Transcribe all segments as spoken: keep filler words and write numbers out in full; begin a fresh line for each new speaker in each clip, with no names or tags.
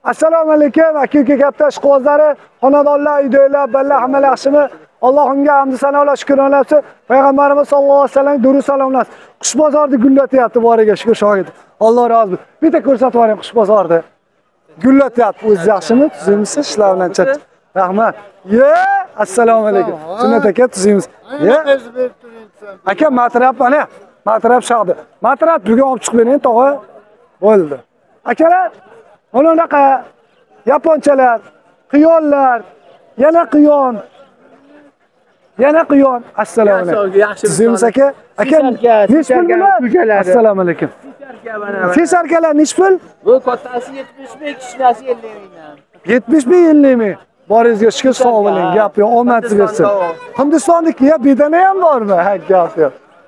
Assalomu alaykum, aka-uka katta ishqibozlari, xonadonlar, uydagilar, ballar hammalar yaxshimi? Allohimga hamd sanolar, shukronlar olsun. Payg'ambarimiz sollallohu alayhi vasallam durud salomlar. Qush bozorida gullatyapti, boriga shukur shohid. Alloh rozi bo'lsin. Bitta ko'rsatib yuboring qush bozorida. Gullatyapti, o'zi yaxshimi? Tuzimsiz, ishlar bilan chat. Rahmat. Ye, assalomu alaykum. Sunnat aka, tuzimiz. Ye. Aka, matrab mana. Matrab shaqdi. Matrab bugun olib chiqib bering, tog'a. Bo'ldi. Akalar, mana bunaqa yaponchalar, qiyonlar, yana qiyon. Yana qiyon. Assalomu alaykum. Tuzimiz aka. Aka, nech pul bular? Assalomu alaykum. Fisarkalar nech pul?
Bu kattasi yetmish ming, kichkinasi ellik mingdan.
yetmish ming, ellik ming. Boringizga shukur, sog' bo'ling. Gap yo'q, omadingiz bersin. Hindistonniki ya bedana ham bormi? Ha, gap yo'q.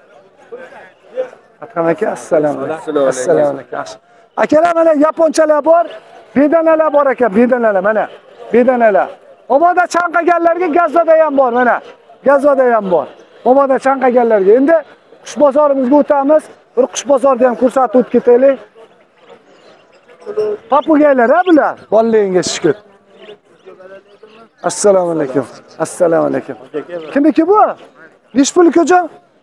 Atqam aka, assalomu alaykum. Assalomu alaykum. Akalar, mana yaponchalar bor, bedanalar bor aka, bedanalar mana. Bedanalar. Oboda chanqaganlarga gazvada ham bor mana. Gazvada ham bor. Oboda chanqaganlarga. Endi qush bozorimizga o'tamiz. Bir qush bozorida ham ko'rsatib o'tib ketaylik. Papugaylar ha bular. Bolalaringga shukur. Assalomu alaykum. Assalomu alaykum. Kimniki bu? Nech pul ko'jon?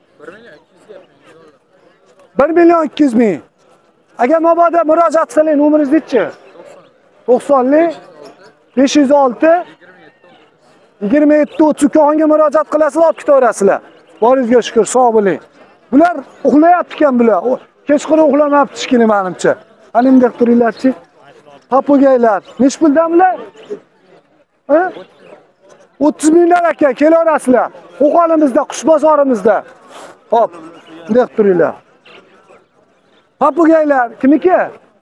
bir million ikki yuz ming. Agar mabodo murojaat qiling, nomeringiz-chi? to'qsonlik besh yuz olti yigirma yetti o'ttiz ukaga murojaat qilasizlar, olib ketaverasizlar. Boringizga shukur, sog' bo'ling. Bular uxlayapti ekan bular. Kechqurun uxlamabdi shikini menimcha. Ana bunday turinglarchi. Papugaylar. Nech puldan bular? Ha? o'ttiz mingdan aka, kelaverasizlar. Qo'qonimizda, qush bozorimizda. Hop, bunday turinglar. Papugaylar kimniki?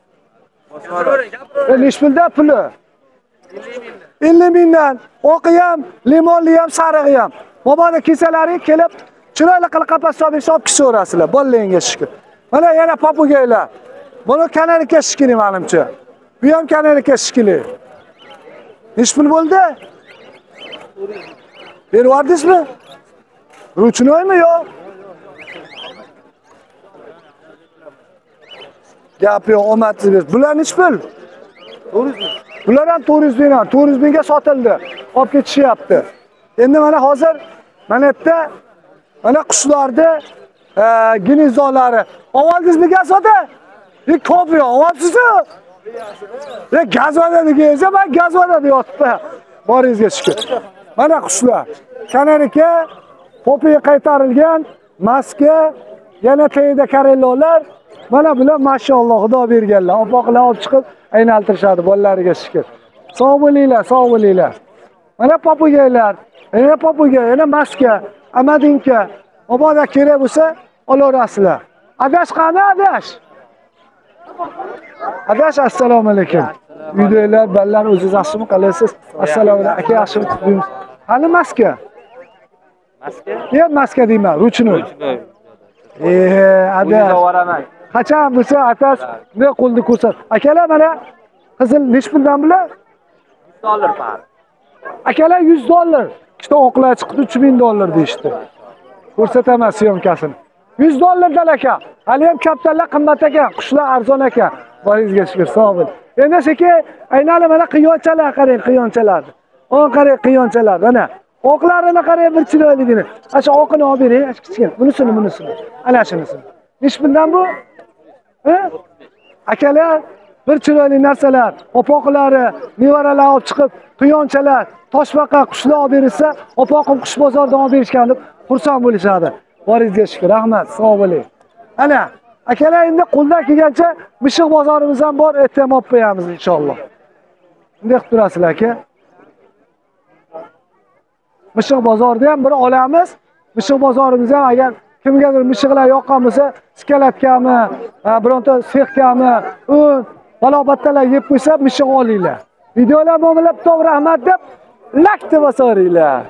Nech puldan puli? ellik mingdan. Oqi ham, limonli ham, sarig'i ham. Mabodo kesalari kelib, chiroyli qilib qapas solib olib kishaverasizlar. Bolalaringga shukur. Mana yana papugaylar. Buni kanarika shikili menimcha. Bu ham kanarika shikili. Nech pul bo'ldi? Berib yubordingizmi? Ruchnoymi yo'q? Gap yo'q, omadsiz bersin. Bular nech pul? to'rt yuz ming. Bular ham to'rt yuz ming, to'rt yuz mingga sotildi. Olib ketishyapti. Endi mana hozir mana yerda mana qushlarni ginizolari. Oldingizmi gazvada? E ko'p yo'q, oldingizmi? E gazvada degansiz, men gazvada yotibman. Boringizga shukur. Mana qushlar. Kanarika, popiga qaytarilgan, maska, yana tayida karellolar. Mana bular mashalloh Xudo berganlar. Opoqlar olib chiqib aynaltirishadi bolalariga shukur. Sog' bo'linglar, sog' bo'linglar. Mana papugaylar, yana papugay, yana maska, amadinka. Mabodo kerak bo'lsa, olaverasizlar. Adash qani adash? Adash, assalomu alaykum. Uydagilar, ballar o'zingiz yaxshimi qalaysiz? Assalomu alaykum. Aka yaxshimi? Qani maska?
Maska?
Ye, maska deyman, ruchnoy. Eh, adash. Qachon bo'lsa atas ne qo'lni ko'rsat. Akalar mana qizil nech puldan bular?
yuz dollar par.
Akalar yuz dollar. Ikkita oqlar chiqdi uch ming dollar deyishdi. Ko'rsataman syomkasini. yuz dollardan aka. Hali ham kaptallar qimmat ekan, qushlar arzon ekan. Boringizga shukur, sog' bo'ling. Endi sekin aynalib mana qiyonchalar qarang, qiyonchalar. On qarang qiyonchalar, mana. Oqlarini qarang bir chiroyligini. Asha oqini olib bering, kichkina. Bunisini, bunisini. Ana shunisini. Nech puldan bu? Ha? Akalar, bir chiroyli narsalar, opoqlari, nevaralar olib chiqib, qiyonchalar, toshbaqa qushlar olib berilsa, opoqim qush bozoridan olib berishgan deb xursand bo'lishadi. Boringizga shukur, rahmat, sog' bo'ling. Ana, akalar endi qo'ldan kelgancha mishiq bozorimiz ham bor, ertaga olib qo'yamiz inshaalloh. Bunday qilib turasizlar aka. Mishiq bozorida ham bir olamiz. Mishiq bozorimiz ham agar kimgadir mishiqlar yoqqan bo'lsa, skalatgami, bironta sexgami, un, balobattalar yeb qo'ysa, mishiq olinglar. Videolar mo'minlab to'g'ri rahmat deb like deb bosaveringlar.